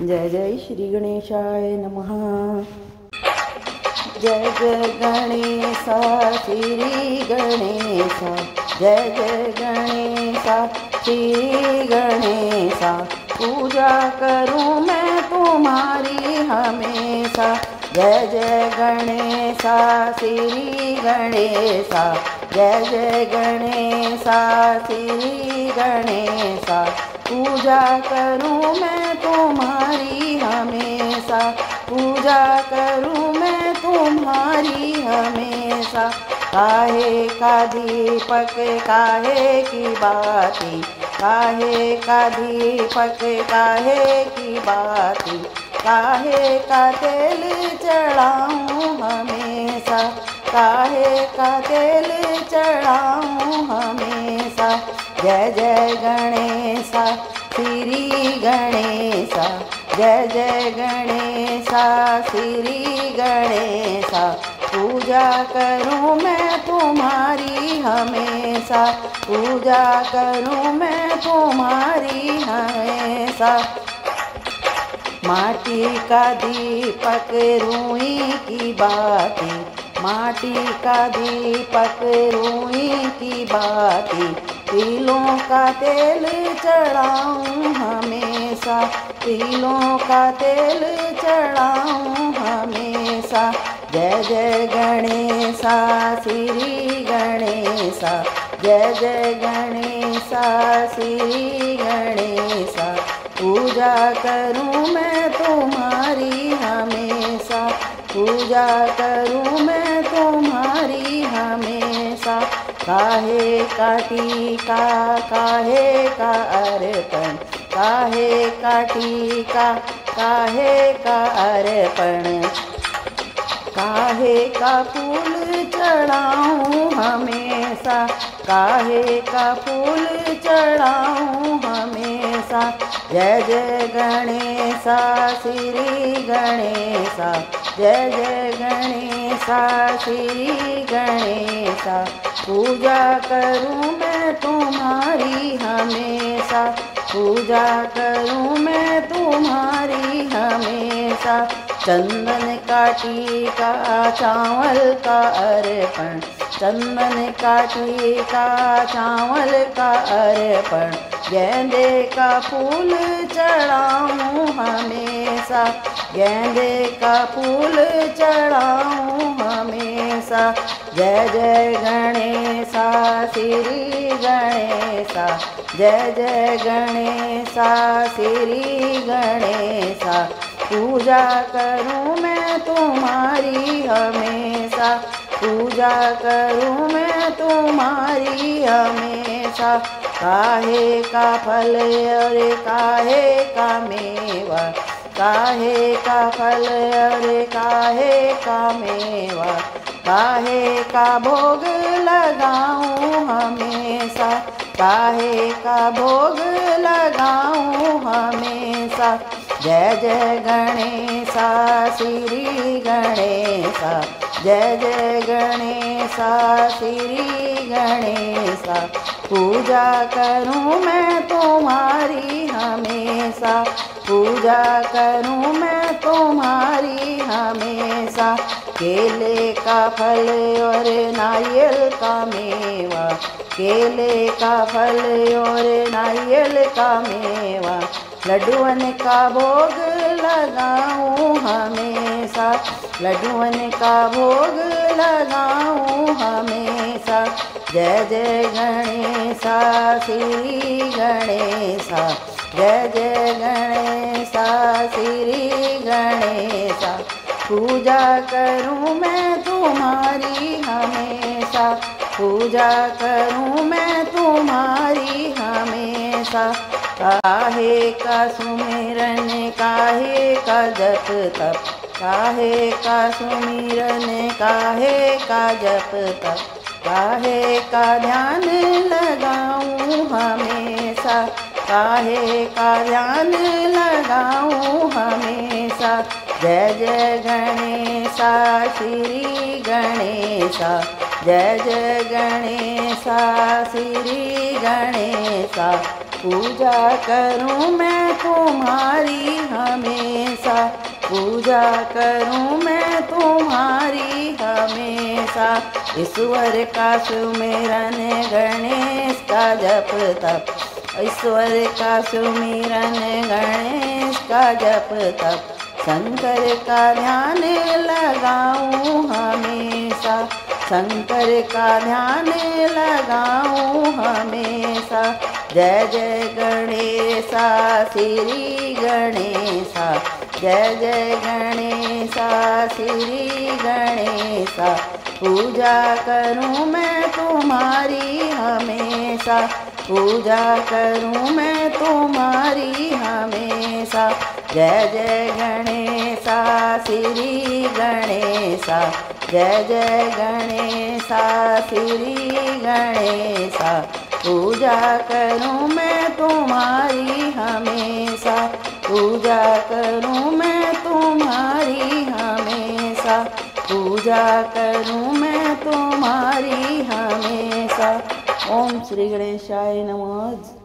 जय जय श्री गणेशाय नमः। जय जय गणेशा श्री गणेशा, जय जय गणेशा श्री गणेशा। पूजा करूं मैं तुम्हारी हमेशा। जय जय गणेशा श्री गणेशा, जय जय गणेशा श्री गणेशा। पूजा करूं मैं तुम्हारी हमेशा, पूजा करूं मैं तुम्हारी हमेशा। काहे का दीपक काहे की बाती, काहे का दीपक काहे की बाती। काहे का तेल चढ़ाऊं हमेशा, काहे का तेल चढ़ाऊं हमेशा। जय जय गणेशा श्री गणेशा, जय जय गणेशा श्री गणेशा। पूजा करूं मैं तुम्हारी हमेशा, पूजा करूं मैं तुम्हारी हमेशा। माटी का दीपक रूई की बाती, माटी का दीपक रूई की बाती। तिलों का तेल चढ़ाऊं हमेशा, तिलों का तेल चढ़ाऊं हमेशा। जय जय गणेशा श्री गणेशा, जय जय गणेशा श्री गणेशा। पूजा करूं मैं तुम्हारी हमेशा, पूजा करूं मैं तुम्हारी हमेशा। काहे का टीका काहे का अर्पण, काहे का टीका काहे का अर्पण। काहे का फूल चढ़ाऊं हमेशा, काहे का फूल चढ़ाऊं हमेशा। जय जय गणेशा श्री गणेशा, जय जय गणेशा श्री गणेशा। पूजा करूं मैं तुम्हारी हमेशा, पूजा करूं मैं तुम्हारी हमेशा। चंदन का टीका चावल का अर्पण, चंदन का टीका चावल का अर्पण। गेंदे का फूल चढ़ाऊं हमेशा, गेंदे का फूल चढ़ाऊं हमेशा। जय जय गणेशा श्री गणेशा, जय जय गणेशा श्री गणेशा। पूजा करूं मैं तुम्हारी हमेशा, पूजा करूं मैं तुम्हारी हमेशा। काहे का फल और काहे का मेवा, काहे का फल और काहे का मेवा। काहे का भोग लगाऊं हमेशा, काहे का भोग लगाऊं हमेशा। जय जय गणेशा श्री गणेशा, जय जय गणेशा श्री गणेशा। पूजा करूं मैं तुम्हारी हमेशा, पूजा करूं मैं तुम्हारी हमेशा। केले का फल और नारियल का मेवा, केले का फल और नारियल का मेवा। लड्डुअन का भोग लगाऊं हमेशा, लड्डुअन का भोग लगाऊं हमेशा। जय जय गणेशा श्री गणेशा, जय जय गणेशा श्री गणेशा। पूजा करूं मैं तुम्हारी हमेशा, पूजा करूं मैं तुम्हारी हमेशा। काहे का सुमिरन काहे का जप तप, काहे का सुमिरन काहे का जप तप। काहे का ध्यान लगाऊं हमेशा, काहे का ध्यान लगाऊं हमेशा। जय जय गणेशा श्री गणेशा, जय जय गणेशा श्री गणेशा। पूजा करूं मैं तुम्हारी हमेशा, पूजा करूं मैं तुम्हारी हमेशा। ईश्वर का सुमिरन गणेश का जप तप, ईश्वर का सुमिरन गणेश का जप तप। शंकर का ध्यान लगाऊं हमेशा, शंकर का ध्यान लगाऊं हमेशा। जय जय गणेशा श्री गणेशा, जय जय गणेशा श्री गणेशा। पूजा करूं मैं तुम्हारी हमेशा, पूजा करूं मैं तुम्हारी हमेशा। जय जय गणेशा श्री गणेशा, जय जय गणेशा श्री गणेशा। पूजा करूं मैं तुम्हारी हमेशा, पूजा करूं मैं तुम्हारी हमेशा, पूजा करूं मैं तुम्हारी हमेशा। ओम श्री गणेशाय नमः।